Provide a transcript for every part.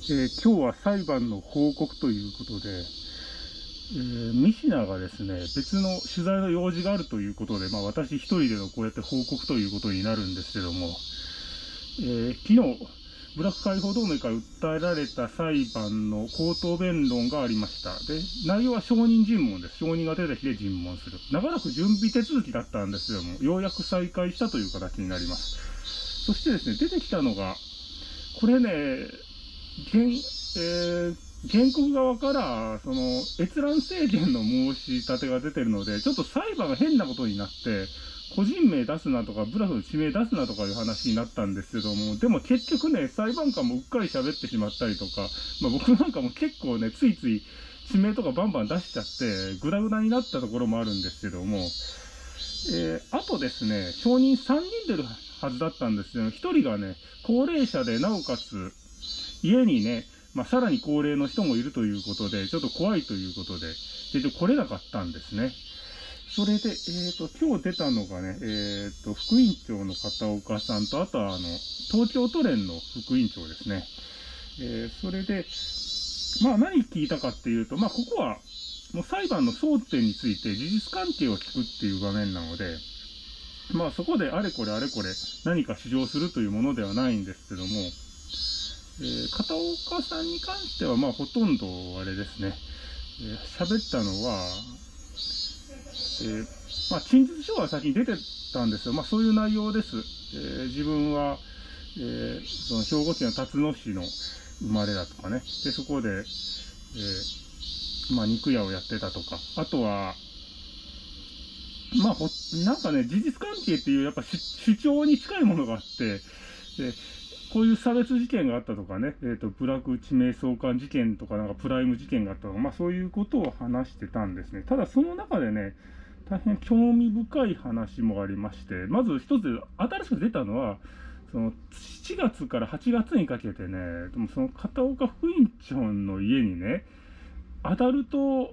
今日は裁判の報告ということで、ミシナがですね、別の取材の用事があるということで、私一人でのこうやって報告ということになるんですけども、昨日、ブラック解放同盟から訴えられた裁判の口頭弁論がありました。で、内容は証人尋問です。証人が出た日で尋問する。長らく準備手続きだったんですけども、ようやく再開したという形になります。そしてですね、出てきたのが、これね、原告側から、閲覧制限の申し立てが出てるので、ちょっと裁判が変なことになって、個人名出すなとか、ブラフの地名出すなとかいう話になったんですけども、でも結局ね、裁判官もうっかり喋ってしまったりとか、僕なんかも結構ね、ついつい地名とかバンバン出しちゃって、グダグダになったところもあるんですけども、あとですね、証人3人出るはずだったんですけど、1人がね、高齢者で、なおかつ、家にね、さらに高齢の人もいるということで、ちょっと怖いということで、結局来れなかったんですね。それで、今日出たのがね、副院長の片岡さんと、あとは東京都連の副院長ですね。それで、何聞いたかっていうと、ここは、もう裁判の争点について事実関係を聞くっていう場面なので、そこであれこれ何か主張するというものではないんですけども、片岡さんに関しては、ほとんどあれですね、喋ったのは、陳述書は先に出てたんですよ。そういう内容です。自分は、その兵庫県の辰野市の生まれだとかね。で、そこで、肉屋をやってたとか。あとは、なんかね、事実関係っていう、やっぱ主張に近いものがあって、こういう差別事件があったとかね、ブラック地名相関事件とか、なんかプライム事件があったとか、そういうことを話してたんですね。ただその中でね、大変興味深い話もありまして、まず一つ、新しく出たのは、その7月から8月にかけてね、その片岡副院長の家にね、アダルト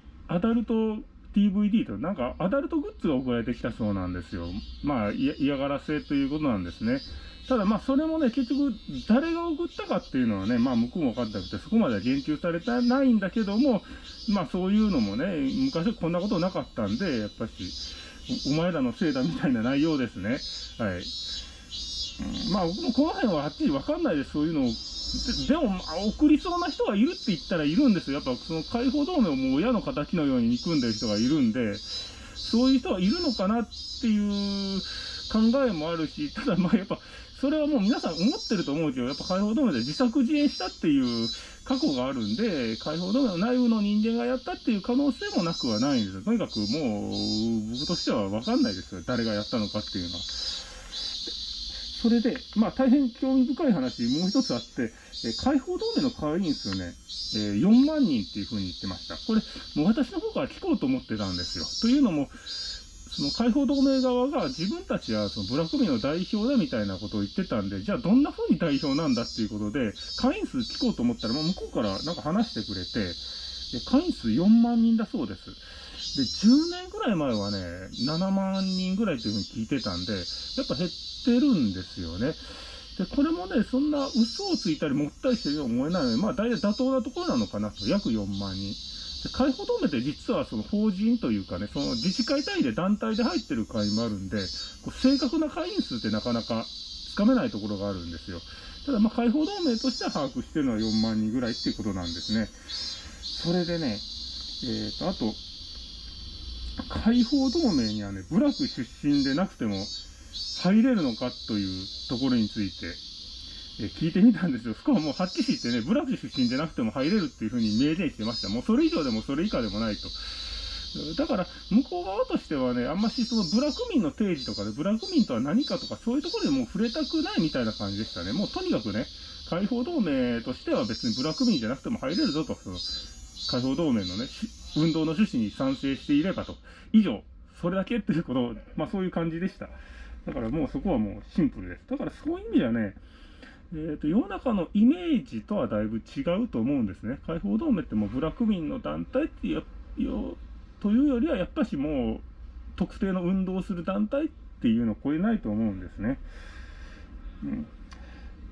DVD と、なんかアダルトグッズが送られてきたそうなんですよ。嫌がらせということなんですね。ただそれもね、結局誰が送ったかっていうのはね、向こうも分かってなくて、そこまでは言及されてないんだけども、そういうのもね、昔はこんなことなかったんで、やっぱし、お前らのせいだみたいな内容ですね。はい。僕もこの辺ははっきり分かんないです、そういうのを。でも、送りそうな人がいるって言ったらいるんですよ。やっぱその解放同盟をもう親の敵のように憎んでる人がいるんで、そういう人はいるのかなっていう考えもあるし、ただやっぱ、それはもう皆さん思ってると思うけど、やっぱ解放同盟で自作自演したっていう過去があるんで、解放同盟の内部の人間がやったっていう可能性もなくはないんですよ。とにかくもう、僕としては分かんないですよ。誰がやったのかっていうのは。それで、大変興味深い話、もう一つあって、解放同盟の会員数ね、4万人っていうふうに言ってました。これ、もう私の方から聞こうと思ってたんですよ。というのも、その解放同盟側が自分たちはその部落民の代表だみたいなことを言ってたんで、じゃあどんな風に代表なんだっていうことで、会員数聞こうと思ったら、向こうからなんか話してくれて、会員数4万人だそうです。で、10年ぐらい前はね、7万人ぐらいというふうに聞いてたんで、やっぱ減ってるんですよね。で、これもね、そんな嘘をついたりもったりしてるように思えないので、大体妥当なところなのかなと、約4万人。解放同盟って実はその法人というかね、その自治会単位で団体で入ってる会もあるんで、正確な会員数ってなかなかつかめないところがあるんですよ。ただ解放同盟としては把握してるのは4万人ぐらいっていうことなんですね。それでね、あと、解放同盟にはね、部落出身でなくても入れるのかというところについて、聞いてみたんですよ。そこはもうはっきり言ってね、部落出身でなくても入れるっていうふうに明言してました。もうそれ以上でもそれ以下でもないと。だから、向こう側としてはね、あんましその部落民の定義とかで、部落民とは何かとか、そういうところでもう触れたくないみたいな感じでしたね。もうとにかくね、解放同盟としては別に部落民じゃなくても入れるぞと、その解放同盟のね、運動の趣旨に賛成していればと。以上、それだけっていうことを、そういう感じでした。だからもうそこはもうシンプルです。だからそういう意味ではね、世の中のイメージとはだいぶ違うと思うんですね。解放同盟ってもう部落民の団体っていうというよりは、やっぱしもう特定の運動をする団体っていうのを超えないと思うんですね。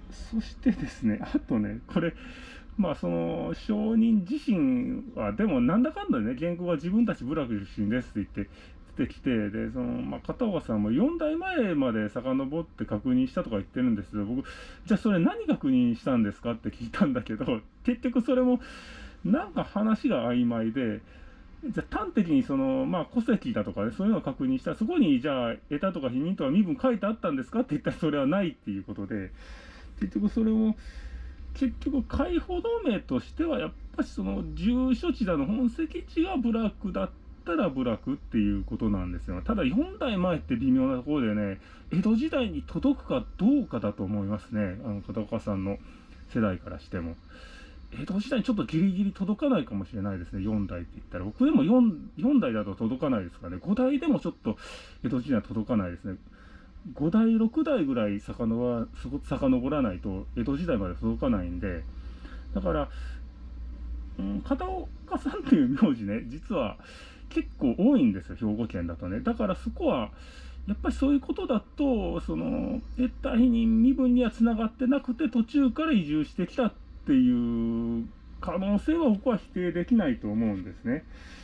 そしてですね、あとね、これ、まあその証人自身は、でもなんだかんだね、原告は自分たち部落出身ですって言って出てきて、で、まあ、片岡さんも4代前まで遡って確認したとか言ってるんですけど、僕、じゃあそれ何確認したんですかって聞いたんだけど、結局それも、なんか話が曖昧で、じゃあ端的にまあ、戸籍だとかね、そういうのを確認したら、そこにじゃあ、得たとか否認とか身分書いてあったんですかって言ったら、それはないっていうことで、結局それも、結局、解放同盟としては、やっぱり住所地だの本籍地が部落だったら部落っていうことなんですよ。ただ、4代前って微妙なところでね、江戸時代に届くかどうかだと思いますね、片岡さんの世代からしても。江戸時代にちょっとギリギリ届かないかもしれないですね、4代って言ったら。僕でも4代だと届かないですかね。5代でもちょっと江戸時代は届かないですね。5代、6代ぐらい遡らないと江戸時代まで届かないんで、だから、片岡さんっていう名字ね、実は結構多いんですよ、兵庫県だとね。だからそこは、やっぱりそういうことだと、得た否認身分にはつながってなくて、途中から移住してきたっていう可能性は僕は否定できないと思うんですね。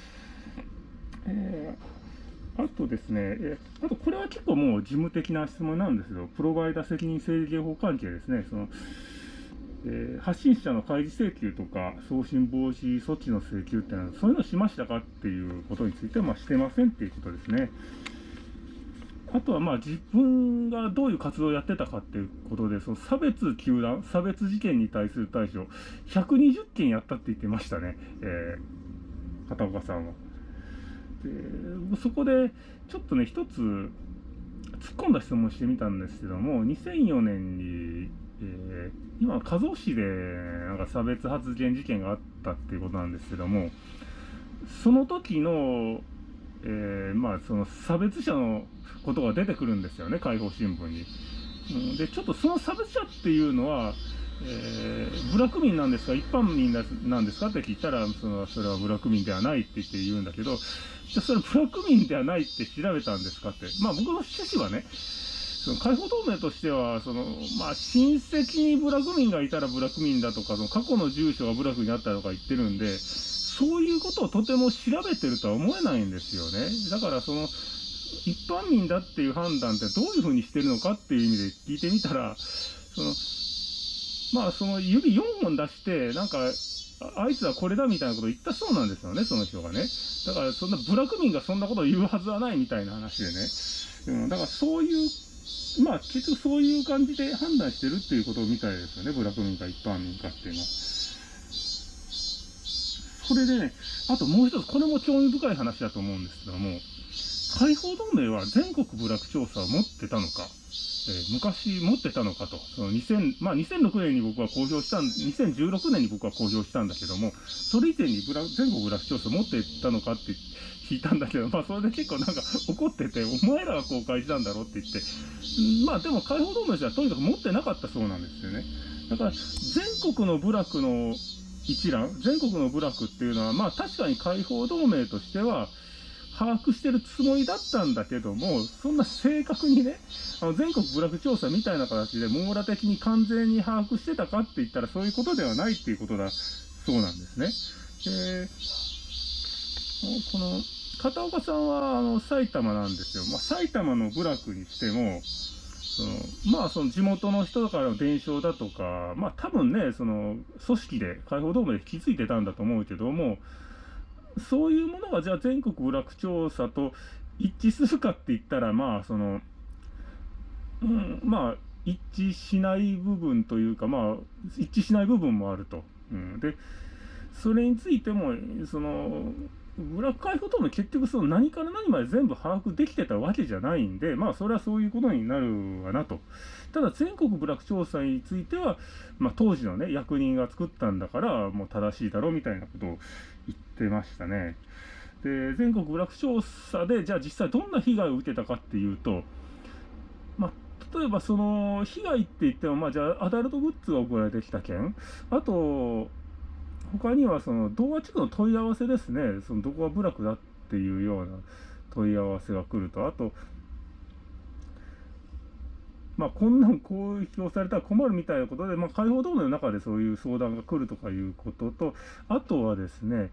あとですね、あとこれは結構もう事務的な質問なんですけど、プロバイダ責任制限法関係ですね、発信者の開示請求とか送信防止措置の請求ってのは、そういうのしましたかっていうことについては、まあ、してませんっていうことですね。あとはまあ自分がどういう活動をやってたかっていうことで、差別事件に対する対処、120件やったって言ってましたね、片岡さんは。で、そこでちょっとね、一つ突っ込んだ質問をしてみたんですけども、2004年に、今、加須市でなんか差別発言事件があったっていうことなんですけども、その時の、まあ、その差別者のことが出てくるんですよね、解放新聞に。で、ちょっとその差別者っていうのは、部落民なんですか、一般民なんですかって聞いたら、それは部落民ではないって言うんだけど、じゃあそれ部落民ではないって調べたんですかって。まあ僕の趣旨はね、解放同盟としては、まあ親戚に部落民がいたら部落民だとか、過去の住所が部落にあったとか言ってるんで、そういうことをとても調べてるとは思えないんですよね。だから一般民だっていう判断ってどういうふうにしてるのかっていう意味で聞いてみたら、まあ指4本出して、なんか、あいつはこれだみたいなことを言ったそうなんですよね、その人がね。だからそんな部落民がそんなことを言うはずはないみたいな話でね。だからそういう、まあ結局そういう感じで判断してるっていうことみたいですよね、部落民か一般民かっていうのは。それでね、あともう一つ、これも興味深い話だと思うんですけども、解放同盟は全国部落調査を持ってたのか、昔持ってたのかと、まあ、2006年に僕は公表した2016年に僕は公表したんだけども、それ以前に全国部落調査を持ってたのかって聞いたんだけど、まあ、それで結構なんか怒ってて、お前らが公開したんだろって言って、まあ、でも解放同盟じゃとにかく持ってなかったそうなんですよね。だから、全国の部落の一覧、全国の部落っていうのは、まあ、確かに解放同盟としては、把握してるつもりだったんだけども、そんな正確にね、全国部落調査みたいな形で網羅的に完全に把握してたかって言ったらそういうことではないっていうことだそうなんですね。この片岡さんは埼玉なんですよ。まあ、埼玉の部落にしても、まあ地元の人からの伝承だとか、まあ多分ね、組織で解放同盟で引き継いでたんだと思うけども、そういうものがじゃあ全国部落調査と一致するかって言ったら、まあまあ一致しない部分というか、まあ一致しない部分もあると。で、それについても部落解放同盟結局何から何まで全部把握できてたわけじゃないんで、まあそれはそういうことになるわなと。ただ全国部落調査については、まあ当時のね、役人が作ったんだから、もう正しいだろうみたいなことを言ってましたね。で、全国部落調査で、じゃあ実際どんな被害を受けたかっていうと、まあ、例えば被害って言っても、まあじゃあアダルトグッズが送られてきた件、あと、他には童話地区の問い合わせですね、どこが部落だっていうような問い合わせが来ると、あと、 まあ、こんなん公表されたら困るみたいなことで、まあ、解放同盟の中でそういう相談が来るとかいうことと、あとはですね、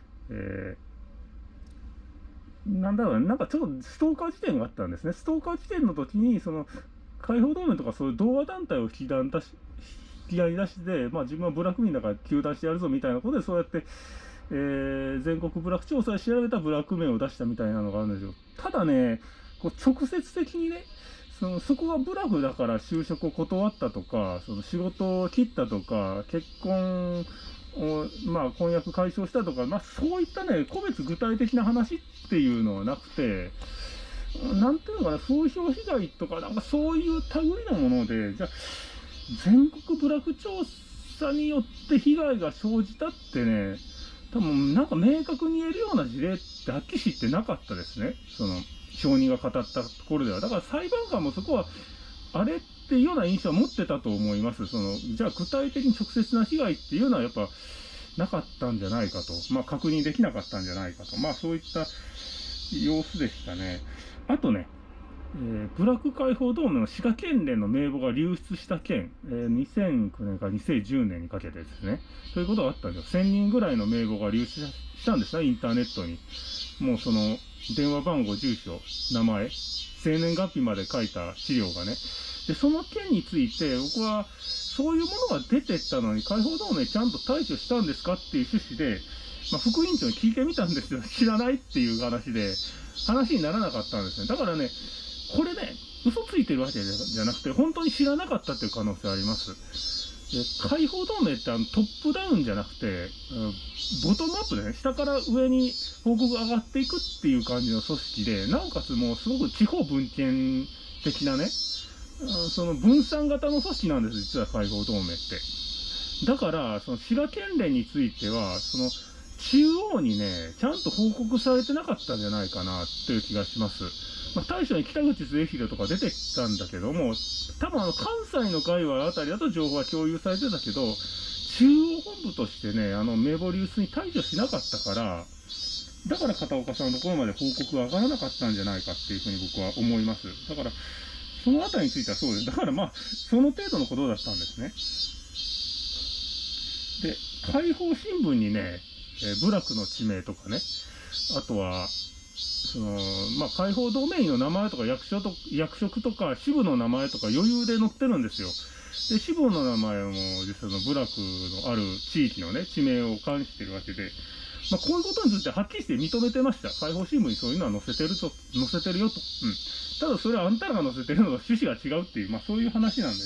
なんだろうね、なんかちょっとストーカー事件があったんですね。ストーカー事件の時に、その、解放同盟とかそういう同和団体を引き合いに出して、まあ、自分は部落民だから糾弾してやるぞみたいなことで、そうやって、全国部落調査で調べた部落名を出したみたいなのがあるんですよ。ただね、こう直接的にね、そこが部落だから就職を断ったとか、その仕事を切ったとか、結婚を、まあ、婚約解消したとか、まあ、そういったね、個別具体的な話っていうのはなくて、なんていうのかな、風評被害とか、なんかそういう類のもので、じゃあ、全国部落調査によって被害が生じたってね、多分なんか明確に言えるような事例ってはっきり知ってなかったですね。その、証人が語ったところでは。だから裁判官もそこは、あれっていうような印象は持ってたと思います。その、じゃあ具体的に直接な被害っていうのはやっぱなかったんじゃないかと。まあ確認できなかったんじゃないかと。まあそういった様子でしたね。あとね、部落解放同盟の滋賀県連の名簿が流出した件、2009年から2010年にかけてですね、そういうことがあったんですよ。1000人ぐらいの名簿が流出したんですね、インターネットに。もうその、電話番号、住所、名前、生年月日まで書いた資料がね。で、その件について、僕は、そういうものが出てったのに、解放同盟ちゃんと対処したんですかっていう趣旨で、まあ、副委員長に聞いてみたんですよ。知らないっていう話で、話にならなかったんですね。だからね、これね、嘘ついてるわけじゃなくて、本当に知らなかったっていう可能性あります。解放同盟ってトップダウンじゃなくて、ボトムアップでね、下から上に報告が上がっていくっていう感じの組織で、なおかつもうすごく地方分権的なね、その分散型の組織なんです、実は解放同盟って。だから、その滋賀県連については、その中央にね、ちゃんと報告されてなかったんじゃないかなっていう気がします。まあ、大将に北口末広とか出てきたんだけども、多分関西の界隈あたりだと情報は共有されてたけど、中央本部としてね、名簿流出に対処しなかったから、だから片岡さんのところまで報告が上がらなかったんじゃないかっていうふうに僕は思います。だから、そのあたりについてはそうです。だからまあ、その程度のことだったんですね。で、解放新聞にね、部落の地名とかね、あとは、まあ、解放同盟員の名前とか役職とか支部の名前とか余裕で載ってるんですよ。で、支部の名前も実は部落のある地域のね、地名を冠してるわけで、まあ、こういうことについてはっきりして認めてました。解放新聞にそういうのは載せてるよと。うん。ただそれはあんたらが載せてるのと趣旨が違うっていう、まあそういう話なんです。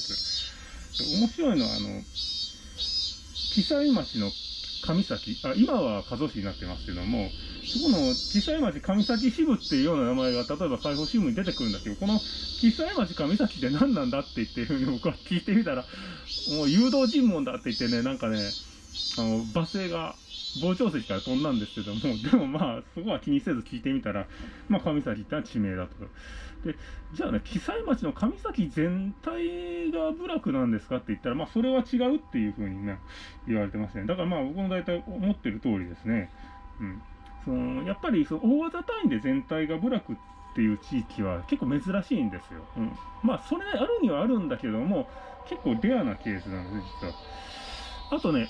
面白いのは、木西町の上崎、今は加須市になってますけども、そこの木西町上崎支部っていうような名前が、例えば解放新聞に出てくるんだけど、この木西町上崎って何なんだって言ってるふうに僕は聞いてみたら、もう誘導尋問だって言ってね、なんかね、罵声が傍聴席から飛んだんですけども、でもまあ、そこは気にせず聞いてみたら、まあ、上崎ってのは地名だと。で、じゃあね、木西町の上崎全体が部落なんですかって言ったら、まあ、それは違うっていうふうにね、言われてますね。だからまあ、僕も大体思ってる通りですね。うん。やっぱり、大技単位で全体が部落っていう地域は結構珍しいんですよ。うん。まあ、それあるにはあるんだけども、結構レアなケースなんです、実は。あとね、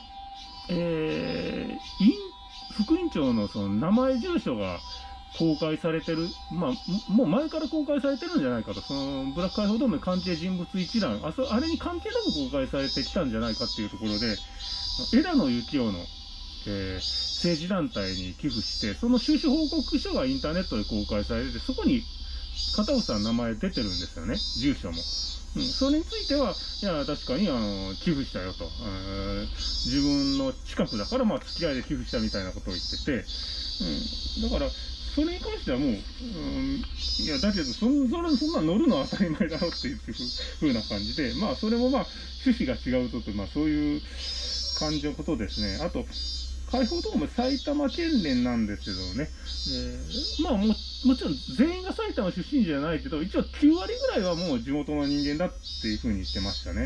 副委員長のその名前、住所が公開されてる、まあ、もう前から公開されてるんじゃないかと、そのブラック解放同盟関係人物一覧、あれに関係なく公開されてきたんじゃないかっていうところで、枝野幸男の、政治団体に寄付して、その収支報告書がインターネットで公開されてて、そこに片尾さんの名前出てるんですよね、住所も。それについては、いや、確かに、寄付したよと。自分の近くだから、まあ、付き合いで寄付したみたいなことを言ってて、だから、それに関してはもう、いや、だけど、そんな乗るのは当たり前だろっていう風な感じで、まあ、それもまあ、趣旨が違うと、まあ、そういう感じのことですね。あと、解放同盟埼玉県連なんですけどね、まあもちろん全員が埼玉出身じゃないけど、一応9割ぐらいはもう地元の人間だっていうふうに言ってましたね。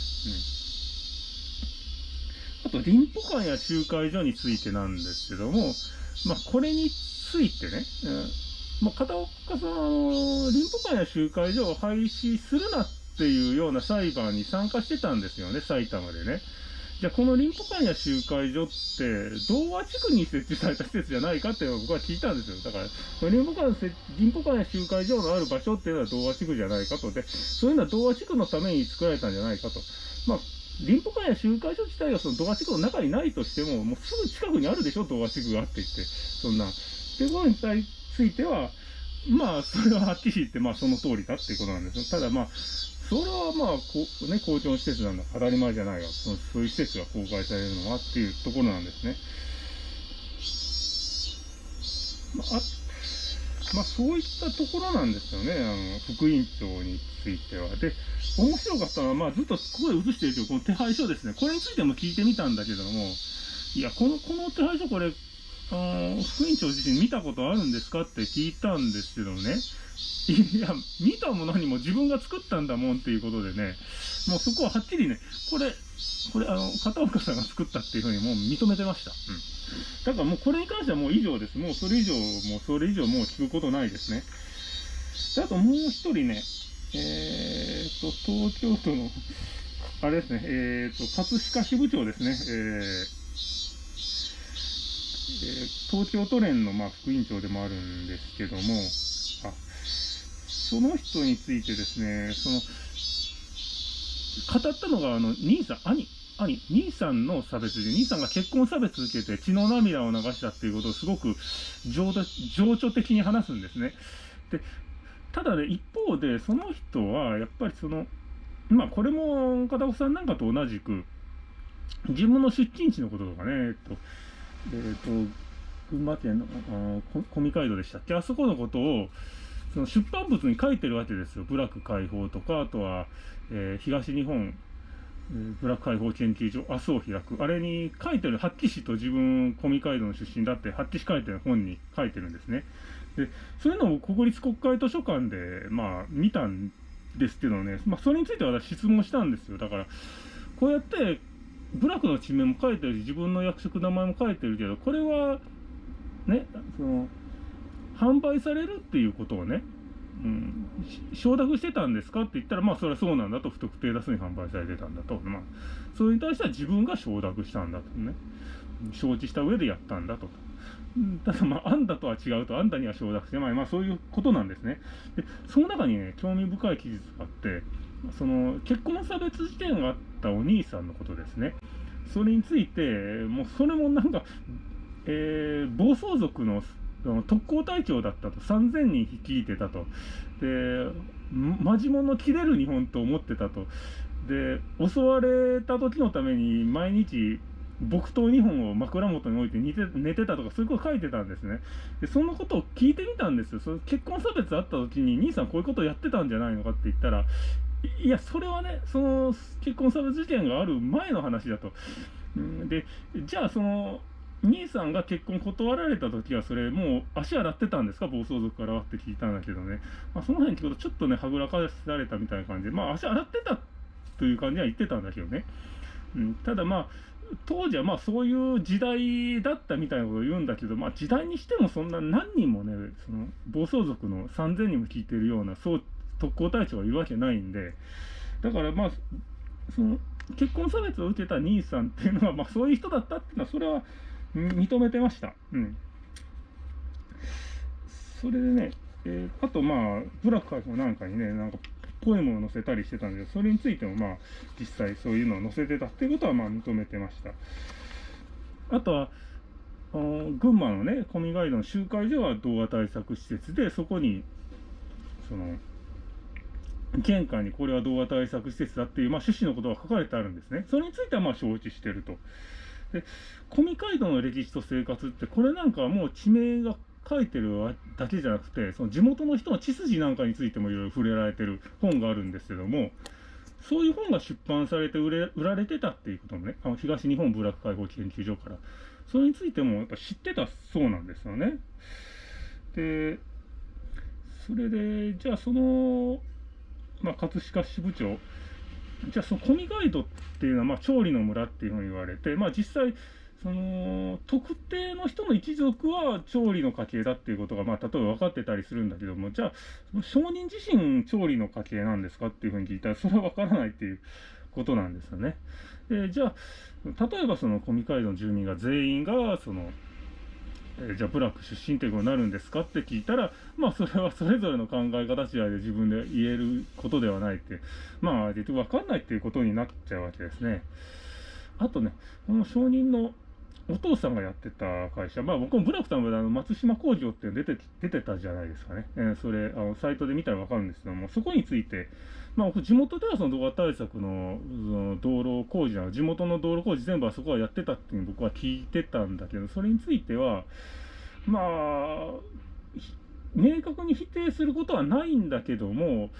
あと、林保館や集会所についてなんですけども、まあこれについてね、まあ片岡さん、林保館や集会所を廃止するなっっていうような裁判に参加してたんですよね、埼玉でね。じゃあこのリンポカンヤ集会所って童話地区に設置された施設じゃないかっていうのを僕は聞いたんですよ。だからこのリンポカンヤ集会所のある場所っていうのは童話地区じゃないかと。で、そういうのは童話地区のために作られたんじゃないかと。まあリンポカンヤ集会所自体はその童話地区の中にないとしても、もうすぐ近くにあるでしょ、童話地区があって言って。そんな。っていうことについては、まあ、それははっきり言って、まあ、その通りだっていうことなんですよ。ただまあ、それはまあ、公共施設なんだ。当たり前じゃないわ。そういう施設が公開されるのはっていうところなんですね。まあ、そういったところなんですよね。副院長については。で、面白かったのは、まあ、ずっとここで映しているけど、この手配書ですね。これについても聞いてみたんだけども、いや、この手配書これ、副院長自身見たことあるんですかって聞いたんですけどね。いや、見たも何も自分が作ったんだもんっていうことでね、もうそこははっきりね、これ、片岡さんが作ったっていうふうにもう認めてました。うん。だからもうこれに関してはもう以上です。もうそれ以上もう聞くことないですね。で、あともう一人ね、東京都の、あれですね、葛飾支部長ですね、東京都連のまあ副委員長でもあるんですけども、その人についてですね、語ったのが、兄さんの差別で、兄さんが結婚差別受けて血の涙を流したっていうことをすごく情緒的に話すんですね。で、ただね、一方で、その人は、やっぱりまあ、これも、片岡さんなんかと同じく、自分の出身地のこととかね、群馬県の小見街道でしたっけ、あそこのことを、その出版物に書いてるわけですよ。部落解放とか、あとは、東日本、部落解放研究所、明日を開く。あれに書いてる、八旗氏と自分、小見街道の出身だって、八旗氏書いてる本に書いてるんですね。で、そういうのを国立国会図書館で、まあ、見たんですけどね、まあ、それについて私質問したんですよ。だから、こうやって、部落の地名も書いてるし、自分の役職名前も書いてるけど、これは、ね、販売されるっていうことをね、承諾してたんですかって言ったら、まあ、それはそうなんだと、不特定多数に販売されてたんだと、まあ、それに対しては自分が承諾したんだとね、承知した上でやったんだと。ただ、まあ、あんたとは違うと、あんたには承諾して、まあ、そういうことなんですね。で、その中にね、興味深い記述があって、結婚差別事件があったお兄さんのことですね。それについて、もう、それもなんか、暴走族の特攻隊長だったと、3000人率いてたと。で、マジモンの切れる日本と思ってたと。で、襲われた時のために毎日、木刀2本を枕元に置いて寝てたとか、そういうこと書いてたんですね。で、そのことを聞いてみたんですよ。結婚差別あった時に、兄さんこういうことをやってたんじゃないのかって言ったら、いや、それはね、結婚差別事件がある前の話だと。で、じゃあ兄さんが結婚断られた時は、それもう足洗ってたんですか、暴走族からはって聞いたんだけどね。まあ、その辺聞くとちょっとね、はぐらかされたみたいな感じで、まあ足洗ってたという感じは言ってたんだけどね。ただまあ、当時はまあそういう時代だったみたいなことを言うんだけど、まあ時代にしてもそんな何人もね、暴走族の3000人も聞いてるような、特攻隊長がいるわけないんで、だからまあ、結婚差別を受けた兄さんっていうのは、まあそういう人だったっていうのは、それは認めてました。それでね、あとまあ、部落解放なんかにね、なんか、ポエムを載せたりしてたんで、それについてもまあ、実際そういうのを載せてたっていうことはまあ認めてました。あとは、群馬のね、小見街道の集会所は童話対策施設で、そこに、玄関にこれは童話対策施設だっていう、まあ、趣旨のことが書かれてあるんですね。それについてはまあ承知してると。で、小見街道の歴史と生活って、これなんかはもう地名が書いてるだけじゃなくて、地元の人の血筋なんかについてもいろいろ触れられてる本があるんですけども、そういう本が出版されて売られてたっていうこともね、東日本部落解放研究所から、それについてもやっぱ知ってたそうなんですよね。で、それで、じゃあまあ、葛飾支部長じゃあそのコミガイドっていうのは、まあ、調理の村っていうふうに言われて、まあ、実際その特定の人の一族は調理の家系だっていうことが、まあ、例えば分かってたりするんだけども、じゃあ商人自身調理の家系なんですかっていうふうに聞いたら、それは分からないっていうことなんですよね。じゃあ例えばそのコミカイドの住民が全員がそのじゃあ部落出身ということになるんですかって聞いたら、まあそれはそれぞれの考え方次第で自分で言えることではないって、まあ結局分かんないっていうことになっちゃうわけですね。あとね、この証人のお父さんがやってた会社、まあ僕も部落さんは松島工業って出てたじゃないですかね。それサイトで見たら分かるんですけども、そこについて、まあ僕地元ではその動画対策の道路工事地元の道路工事全部はそこはやってたっていうの僕は聞いてたんだけど、それについては、まあ、明確に否定することはないんだけども、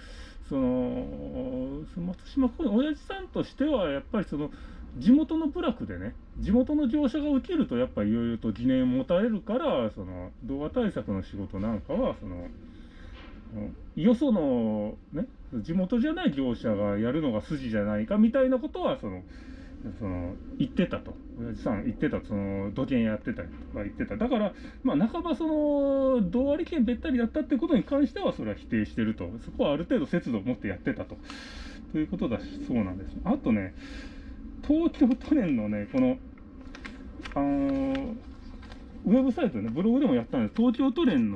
松島君、親父さんとしては、やっぱり地元の部落でね、地元の業者が受けると、やっぱりいろいろと疑念を持たれるから、動画対策の仕事なんかは、よその、ね、地元じゃない業者がやるのが筋じゃないかみたいなことは、言ってたと。親父さん言ってた、土建やってたりとか言ってた。だから、まあ、半ば同割権べったりだったってことに関しては、それは否定してると。そこはある程度節度を持ってやってたと。ということだし、そうなんです。あとね、東京都連のね、ウェブサイトね、ブログでもやったんです。東京都連の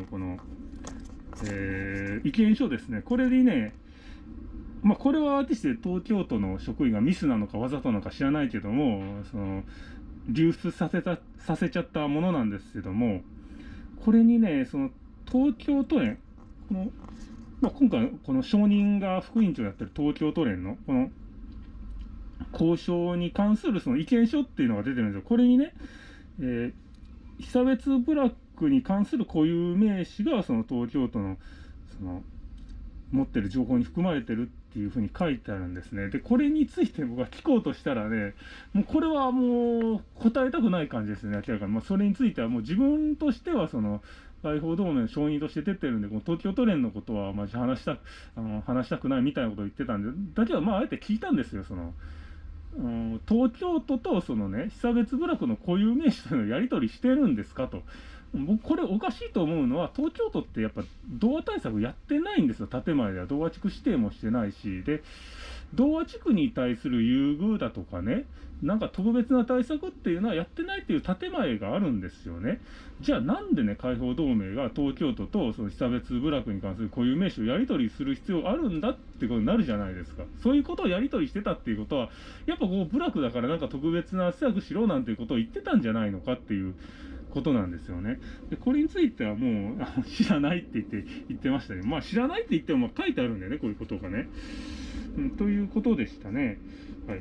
意見書ですね。これにね、まあ、これは果たして東京都の職員がミスなのかわざとなのか知らないけども、流出させちゃったものなんですけども、これにね、東京都連、まあ、今回、この証人が副委員長やってる東京都連の、この交渉に関するその意見書っていうのが出てるんですよ。これにね、被差別部落に関する固有名詞が、東京都の、持ってる情報に含まれてるっていうふうに書いてあるんですね。で、これについて僕は聞こうとしたらね、もうこれはもう答えたくない感じですね、明らかに。まあ、それについてはもう自分としては外邦同盟の承認として出てるんで、この東京都連のことはまあ話したくないみたいなことを言ってたんで、だけどまああえて聞いたんですよ、東京都と被差別部落の固有名詞というのをやり取りしてるんですかと。僕、これおかしいと思うのは、東京都ってやっぱ童話対策やってないんですよ。建前では童話地区指定もしてないし、で、童話地区に対する優遇だとかね、なんか特別な対策っていうのはやってないっていう建前があるんですよね。じゃあなんでね、解放同盟が東京都と被差別部落に関する固有名詞をやり取りする必要があるんだってことになるじゃないですか。そういうことをやり取りしてたっていうことは、やっぱ部落だからなんか特別な施策しろなんていうことを言ってたんじゃないのかっていうことなんですよね。で、これについてはもう知らないって言ってましたね。まあ知らないって言っても書いてあるんだよね、こういうことがね。ということでしたね。はい。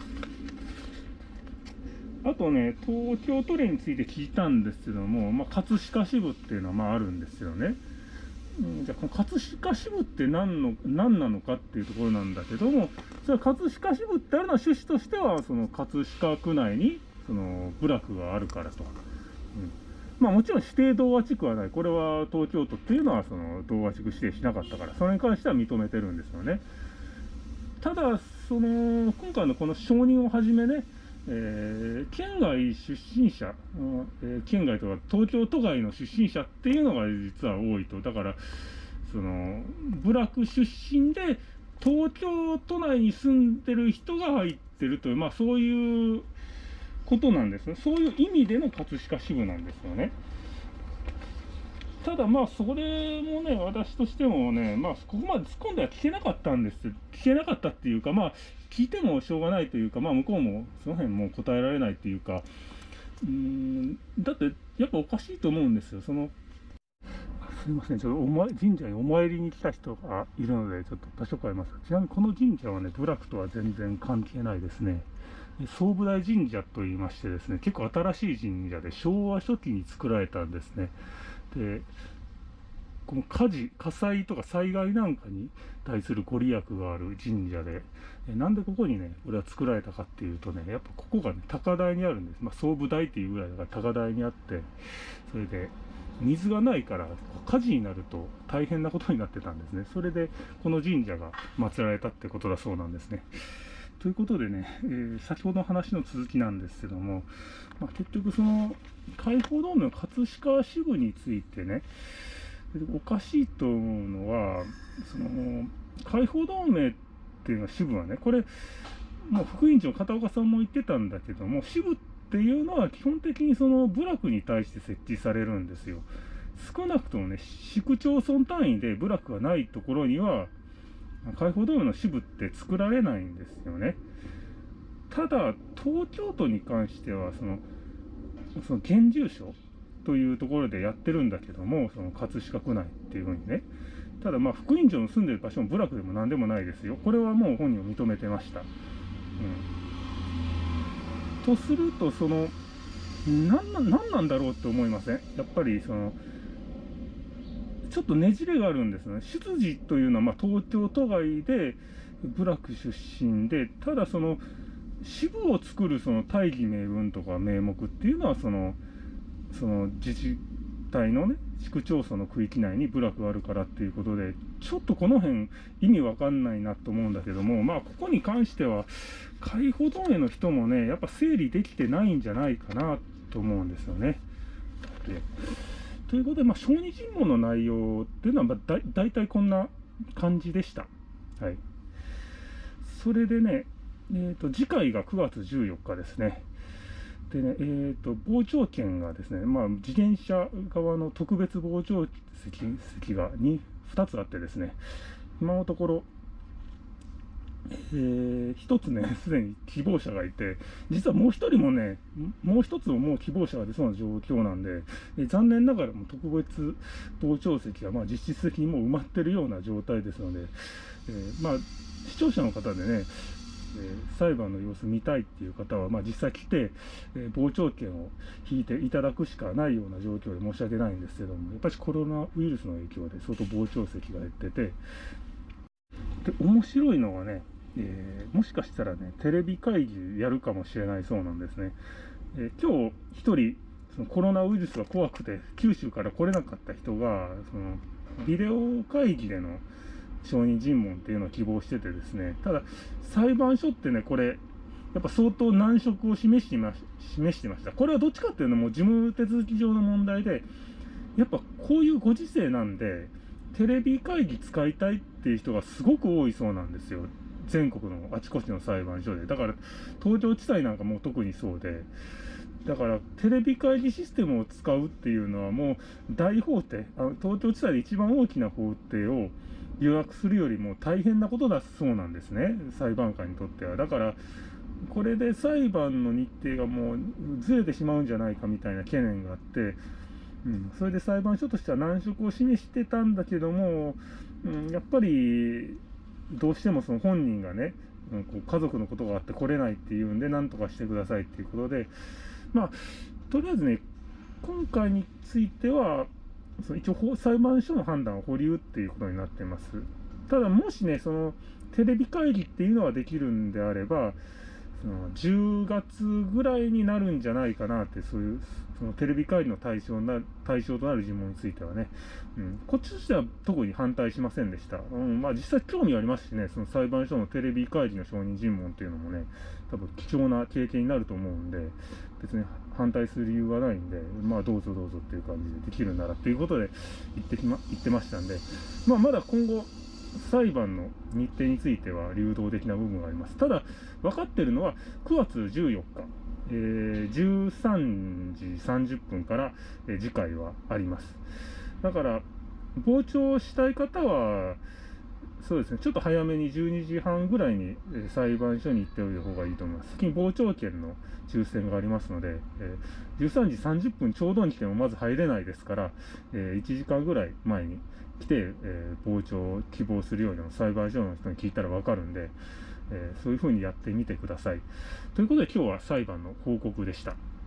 あとね、東京都連について聞いたんですけども、まあ、葛飾支部っていうのはまああるんですよね。じゃあ、この葛飾支部って何なのかっていうところなんだけども、それは葛飾支部ってあるのは趣旨としては、葛飾区内に部落があるからと。まあもちろん指定童話地区はない。これは東京都っていうのは童話地区指定しなかったから、それに関しては認めてるんですよね。ただ、今回のこの承認をはじめね、県外出身者、県外とか東京都外の出身者っていうのが実は多いと。だから、部落出身で東京都内に住んでる人が入ってるという、まあそういうことなんですね。そういう意味での葛飾支部なんですよね。ただまあそれもね、私としてもね、まあここまで突っ込んでは聞けなかったんです。聞けなかったっていうか、まあ聞いてもしょうがないというか、まあ向こうもその辺もう答えられないっていうか、だってやっぱおかしいと思うんですよ。すいません、ちょっと神社にお参りに来た人がいるので、ちょっと場所変えます。ちなみにこの神社はね、部落とは全然関係ないですね。総武大神社といいましてですね、結構新しい神社で昭和初期に作られたんですね。で、この火災とか災害なんかに対するご利益がある神社で、なんでここにね、これは作られたかっていうとね、やっぱここがね、高台にあるんです。まあ、総武大っていうぐらいだから高台にあって、それで、水がないから火事になると大変なことになってたんですね。それで、この神社が祀られたってことだそうなんですね。 ということでね、先ほどの話の続きなんですけども、結局その解放同盟の葛飾支部についてね、おかしいと思うのは、その解放同盟っていうのは支部はね、これ、もう副委員長、片岡さんも言ってたんだけども、支部っていうのは基本的にその部落に対して設置されるんですよ。少なくともね、市区町村単位で部落がないところには、解放同盟の支部って作られないんですよね。ただ、東京都に関しては、その現住所というところでやってるんだけども、その葛飾区内っていうふうにね。ただ、副委員長の住んでる場所も部落でも何でもないですよ。これはもう本人を認めてました。とすると、何なんだろうって思いません？やっぱりちょっとねじれがあるんですね。出自というのは東京都外で部落出身で、ただ支部を作る大義名分とか名目っていうのはその自治体のね、市区町村の区域内に部落があるからっていうことで、ちょっとこの辺意味わかんないなと思うんだけども、ここに関しては解放同盟の人もね、やっぱ整理できてないんじゃないかなと思うんですよね。ということで、小児尋問の内容っていうのはだいたいこんな感じでした。はい。それでね、次回が9月14日ですね。でね、傍聴券がですね、自転車側の特別傍聴席が2つあってですね、今のところ、1つね、すでに希望者がいて、実はもう1人もね、もう1つももう希望者が出そうな状況なんで、残念ながらも特別傍聴席が実質的にもう埋まってるような状態ですので、視聴者の方でね、裁判の様子見たいっていう方は、実際来て、傍聴券を引いていただくしかないような状況で申し訳ないんですけども、やっぱりコロナウイルスの影響で相当傍聴席が減ってて、で、面白いのがね、もしかしたらね、テレビ会議やるかもしれないそうなんですね。今日一人、コロナウイルスが怖くて九州から来れなかった人が、ビデオ会議での証人尋問っていうのを希望しててですね、ただ裁判所ってね、これやっぱ相当難色を示してました。これはどっちかっていうのも事務手続き上の問題で、やっぱこういうご時世なんでテレビ会議使いたいっていう人がすごく多いそうなんですよ。全国のあちこちの裁判所で。だから東京地裁なんかも特にそうで、だからテレビ会議システムを使うっていうのはもう大法廷、東京地裁で一番大きな法廷を予約するよりも大変なことだそうなんですね、裁判官にとっては。だからこれで裁判の日程がもうずれてしまうんじゃないかみたいな懸念があって、それで裁判所としては難色を示してたんだけども、やっぱりどうしてもその本人がね、家族のことがあって来れないっていうんで、なんとかしてくださいっていうことで、とりあえずね、今回については、一応裁判所の判断を保留っていうことになっています。ただ、もしね、テレビ会議っていうのはできるんであれば、10月ぐらいになるんじゃないかなって、そういうテレビ会議の対象となる尋問についてはね、こっちとしては特に反対しませんでした。実際興味ありますしね、その裁判所のテレビ会議の証人尋問っていうのもね、多分貴重な経験になると思うんで、別に反対する理由はないんで、どうぞどうぞっていう感じでできるならということで言ってましたんで、まだ今後、裁判の日程については流動的な部分があります。ただ、分かっているのは9月14日、13時30分から、次回はあります。だから、傍聴したい方は、そうですね、ちょっと早めに12時半ぐらいに裁判所に行っておいた方がいいと思います。先に傍聴券の抽選がありますので、13時30分ちょうどに来てもまず入れないですから、1時間ぐらい前に来て、傍聴を希望するように裁判所の人に聞いたら分かるんで、そういうふうにやってみてください。ということで今日は裁判の報告でした。